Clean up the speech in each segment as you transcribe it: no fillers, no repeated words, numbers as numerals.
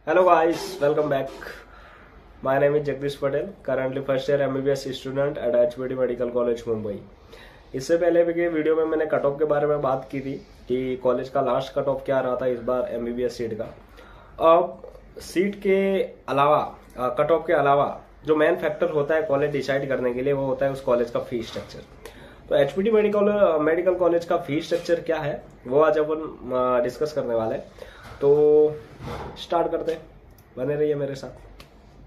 Hello guys, welcome back. My name is Jagdish Patel, currently first year MBBS student at HBD Medical College Mumbai. इससे पहले भी के video में मैंने cut off के बारे में बात की थी कि कॉलेज का लास्ट कट ऑफ क्या रहा था इस बार MBBS सीट का। अब सीट के अलावा कट ऑफ के अलावा जो मेन फैक्टर होता है कॉलेज डिसाइड करने के लिए वो होता है उस कॉलेज का फी स्ट्रक्चर। तो HBD मेडिकल कॉलेज का फी स्ट्रक्चर क्या है वो आज अपन डिस्कस करने वाले हैं। तो स्टार्ट करते हैं, बने रहिए मेरे साथ।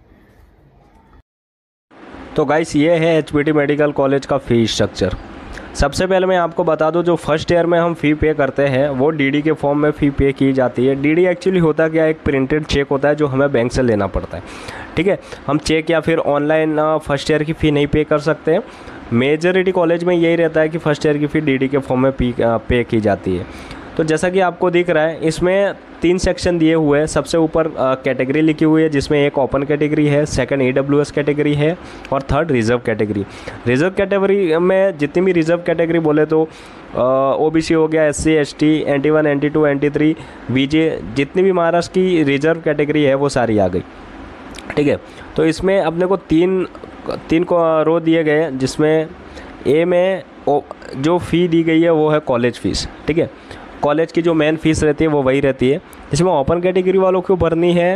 तो गाइस ये है HBD मेडिकल कॉलेज का फी स्ट्रक्चर। सबसे पहले मैं आपको बता दूं जो फर्स्ट ईयर में हम फ़ी पे करते हैं वो DD के फॉर्म में फ़ी पे की जाती है। DD एक्चुअली होता क्या है, एक प्रिंटेड चेक होता है जो हमें बैंक से लेना पड़ता है। ठीक है, हम चेक या फिर ऑनलाइन फर्स्ट ईयर की फ़ी नहीं पे कर सकते हैं। मेजॉरिटी कॉलेज में यही रहता है कि फर्स्ट ईयर की फ़ी DD के फॉर्म में पे की जाती है। तो जैसा कि आपको दिख रहा है इसमें 3 सेक्शन दिए हुए हैं। सबसे ऊपर कैटेगरी लिखी हुई है जिसमें एक ओपन कैटेगरी है, सेकंड EWS कैटेगरी है और third reserve category. Reserve category में जितनी भी रिजर्व कैटेगरी बोले तो OBC हो गया, SC ST, NT1 NT2 NT3 VJ, जितनी भी महाराष्ट्र की रिजर्व कैटेगरी है वो सारी आ गई। ठीक है, तो इसमें अपने को तीन को रो दिए गए जिसमें ए में जो फ़ी दी गई है वो है कॉलेज फ़ीस। ठीक है, कॉलेज की जो मेन फीस रहती है वो वही रहती है। जिसमें ओपन कैटेगरी वालों को भरनी है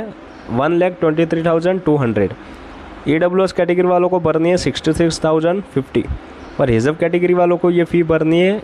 1,23,200, EWS कैटेगरी वालों को भरनी है 66,050 और रिजर्व कैटेगरी वालों को ये फ़ी भरनी है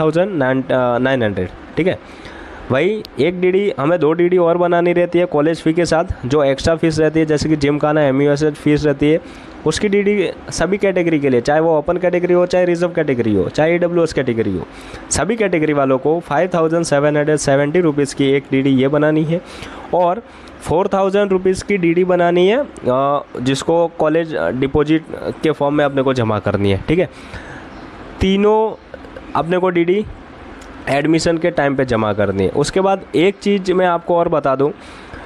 8,900। ठीक है, वही एक DD हमें 2 DD और बनानी रहती है कॉलेज फ़ी के साथ। जो एक्स्ट्रा फीस रहती है जैसे कि जिम खाना MUSH फीस रहती है उसकी DD सभी कैटेगरी के लिए, चाहे वो ओपन कैटेगरी हो, चाहे रिजर्व कैटेगरी हो, चाहे EWS कैटेगरी हो, सभी कैटेगरी वालों को 5,770 रुपीज़ की एक DD ये बनानी है और 4,000 रुपीज़ की DD बनानी है जिसको कॉलेज डिपॉजिट के फॉर्म में अपने को जमा करनी है। ठीक है, तीनों अपने को DD एडमिशन के टाइम पे जमा करनी है। उसके बाद एक चीज़ मैं आपको और बता दूं,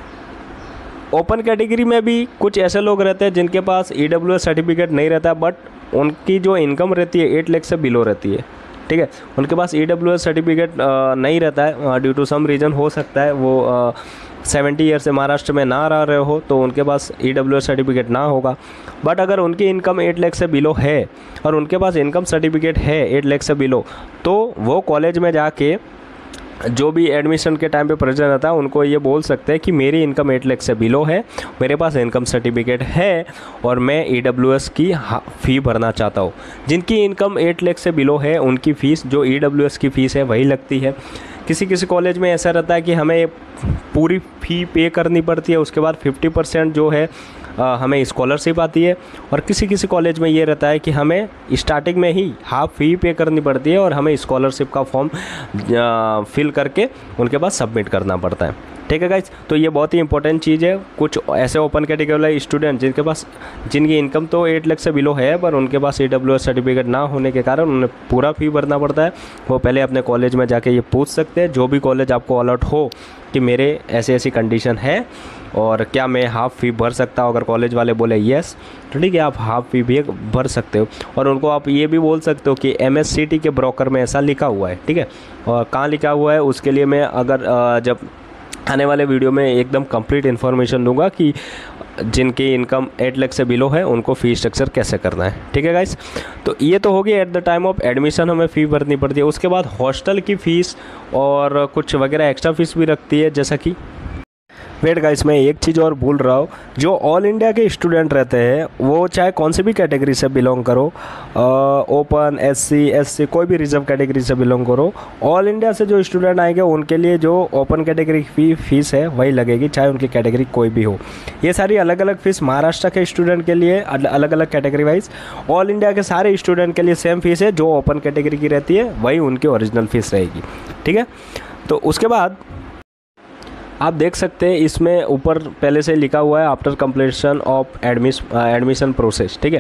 ओपन कैटेगरी में भी कुछ ऐसे लोग रहते हैं जिनके पास EWS सर्टिफिकेट नहीं रहता बट उनकी जो इनकम रहती है 8 लाख से बिलो रहती है। ठीक है, उनके पास EWS सर्टिफिकेट नहीं रहता है ड्यू टू सम रीज़न, हो सकता है वो 70 ईयर से महाराष्ट्र में ना रह रहे हो तो उनके पास EWS सर्टिफिकेट ना होगा। बट अगर उनकी इनकम 8 लाख से बिलो है और उनके पास इनकम सर्टिफिकेट है 8 लाख से बिलो, तो वो कॉलेज में जाके जो भी एडमिशन के टाइम पे प्रेजेंट रहता है उनको ये बोल सकते हैं कि मेरी इनकम 8 लाख से बिलो है, मेरे पास इनकम सर्टिफिकेट है और मैं EWS की फ़ी भरना चाहता हूँ। जिनकी इनकम 8 लाख से बिलो है उनकी फ़ीस जो EWS की फ़ीस है वही लगती है। किसी कॉलेज में ऐसा रहता है कि हमें पूरी फ़ी पे करनी पड़ती है, उसके बाद 50% जो है हमें स्कॉलरशिप आती है और किसी कॉलेज में ये रहता है कि हमें स्टार्टिंग में ही हाफ फ़ी पे करनी पड़ती है और हमें स्कॉलरशिप का फॉर्म फिल करके उनके पास सबमिट करना पड़ता है। ठीक है गाइज, तो ये बहुत ही इंपॉर्टेंट चीज़ है। कुछ ऐसे ओपन कैटेगरी वाले स्टूडेंट जिनकी इनकम तो 8 लाख से बिलो है पर उनके पास EWS सर्टिफिकेट ना होने के कारण उन्हें पूरा फ़ी भरना पड़ता है। वो पहले अपने कॉलेज में जाके ये पूछ सकते हैं, जो भी कॉलेज आपको अलर्ट हो कि मेरे ऐसी कंडीशन है और क्या मैं हाफ़ फ़ी भर सकता हूँ। अगर कॉलेज वाले बोले येस तो ठीक है, आप हाफ़ फ़ी भी भर सकते हो। और उनको आप ये भी बोल सकते हो कि MSCT के ब्रोकर में ऐसा लिखा हुआ है। ठीक है, और कहाँ लिखा हुआ है उसके लिए मैं जब आने वाले वीडियो में एकदम कंप्लीट इन्फॉर्मेशन दूंगा कि जिनकी इनकम 8 लाख से बिलो है उनको फ़ी स्ट्रक्चर कैसे करना है। ठीक है गाइस, तो ये तो होगी at the time of admission हमें फ़ी भरनी पड़ती है। उसके बाद हॉस्टल की फ़ीस और कुछ वगैरह एक्स्ट्रा फीस भी रखती है। जैसा कि वेट गाइस, मैं एक चीज़ और भूल रहा हूँ, जो ऑल इंडिया के स्टूडेंट रहते हैं वो चाहे कौन सी भी कैटेगरी से बिलोंग करो, ओपन SC SC कोई भी रिजर्व कैटेगरी से बिलोंग करो, ऑल इंडिया से जो स्टूडेंट आएंगे उनके लिए जो ओपन कैटेगरी की फ़ीस है वही लगेगी, चाहे उनकी कैटेगरी कोई भी हो। ये सारी अलग अलग फ़ीस महाराष्ट्र के स्टूडेंट के लिए अलग अलग कैटेगरी वाइज, ऑल इंडिया के सारे स्टूडेंट के लिए सेम फीस है। जो ओपन कैटेगरी की रहती है वही उनकी ओरिजिनल फ़ीस रहेगी। ठीक है, तो उसके बाद आप देख सकते हैं इसमें ऊपर पहले से लिखा हुआ है after completion of admission process. ठीक है,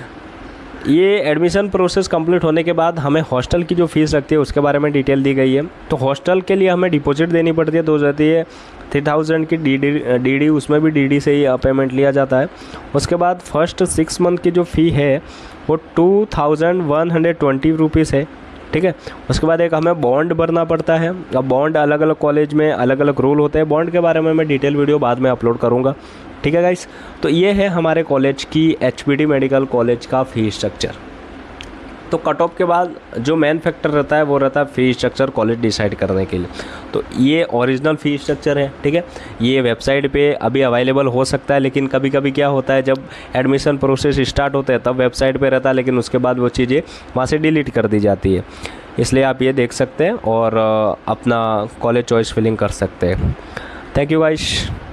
ये एडमिशन प्रोसेस कंप्लीट होने के बाद हमें हॉस्टल की जो फ़ीस लगती है उसके बारे में डिटेल दी गई है। तो हॉस्टल के लिए हमें डिपॉजिट देनी पड़ती है, तो जाती है 3,000 की DD, उसमें भी DD से ही पेमेंट लिया जाता है। उसके बाद फर्स्ट 6 मंथ की जो फ़ी है वो 2,120 रुपीज़ है। ठीक है। उसके बाद एक हमें बॉन्ड भरना पड़ता है। अब बॉन्ड अलग अलग कॉलेज में अलग अलग रूल होते हैं, बॉन्ड के बारे में मैं डिटेल वीडियो बाद में अपलोड करूँगा, ठीक है गाइस। तो ये है हमारे कॉलेज की HPD मेडिकल कॉलेज का फ़ी स्ट्रक्चर। तो कट ऑफ के बाद जो मेन फैक्टर रहता है वो रहता है फ़ी स्ट्रक्चर कॉलेज डिसाइड करने के लिए। तो ये ओरिजिनल फ़ी स्ट्रक्चर है, ठीक है। ये वेबसाइट पे अभी अवेलेबल हो सकता है, लेकिन कभी कभी क्या होता है जब एडमिशन प्रोसेस स्टार्ट होते हैं तब वेबसाइट पे रहता है, लेकिन उसके बाद वो चीज़ें वहाँ से डिलीट कर दी जाती है। इसलिए आप ये देख सकते हैं और अपना कॉलेज चॉइस फिलिंग कर सकते हैं। Thank you guys.